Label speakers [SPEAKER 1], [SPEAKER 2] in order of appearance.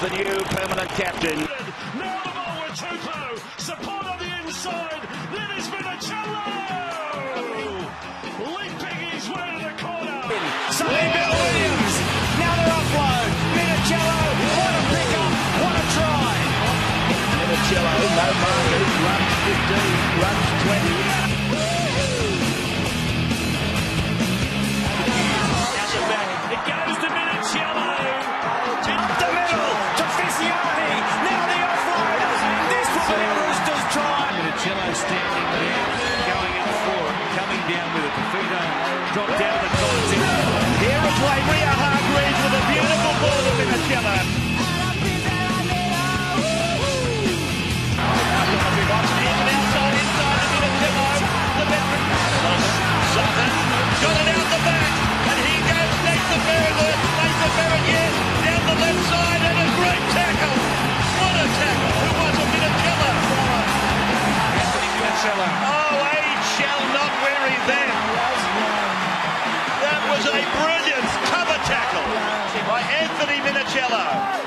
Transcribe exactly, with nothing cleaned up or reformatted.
[SPEAKER 1] the new permanent captain.
[SPEAKER 2] Now the ball with Tupou. Support on the inside. Then it's Minichiello. Leaping his way to the corner.
[SPEAKER 3] Sonny Bill Williams. Now they're offload. Minichiello. What a pickup. What a try.
[SPEAKER 1] Minichiello, no markers. Runs fifteen. Runs twenty.
[SPEAKER 2] Out the back. It goes to Minichiello.
[SPEAKER 3] Up the middle to Fissiani. Now the offload. This will be a Roosters try.
[SPEAKER 4] Minichiello standing there, going up for it, coming down with it. Fafita dropped down to the content.
[SPEAKER 1] Here is Ria Hargreaves with a beautiful ball to Minichiello. Outside, inside to Minichiello. The veteran. Sutton got it out the back. And he goes Nathan Merritt. Nathan Merritt, yes, down the left side. And a great tackle. What a tackle. Who was it? Minichiello.
[SPEAKER 4] Anthony Minichiello.
[SPEAKER 1] Oh, age shall not weary them. That was a brilliant cover tackle by Anthony Minichiello.